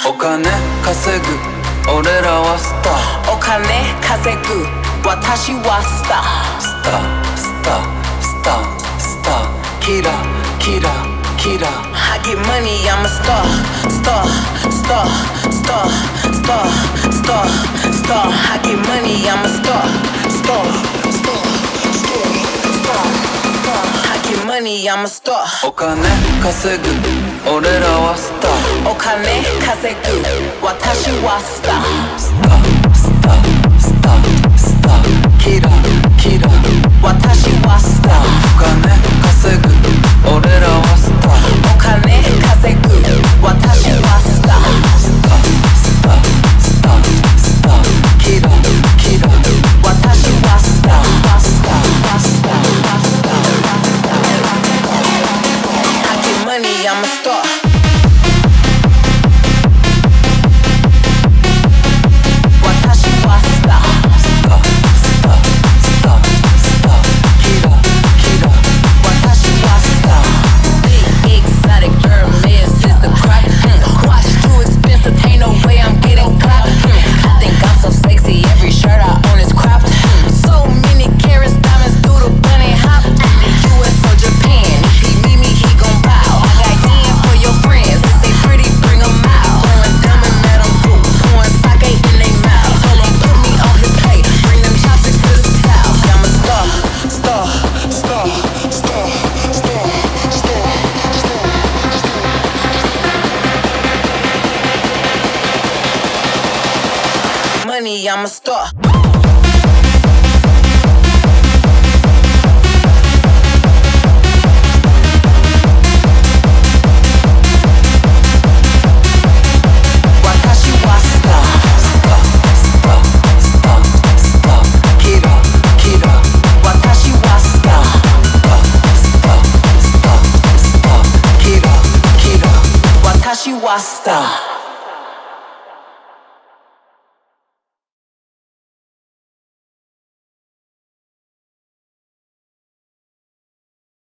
お金稼ぐ俺らはスター。 お金稼ぐ私はスター。 スタースタースタースター。キラキラキラ。 I get money, I'm a star. Star, star, star, star, star, star. I get money, I'm a star. Star, star, star, star, star. I get money, I'm a star. お金稼ぐ俺らはスター。 お金稼ぐ私はスター。 スタースタースタースター。キラキラ私はスター。 お金稼ぐ俺らはスター。 お金稼ぐ私はスター。 スタースタースタースター。キラキラ私はスター。スタースタースター。I get money, I'm a star. I'm a star. Star.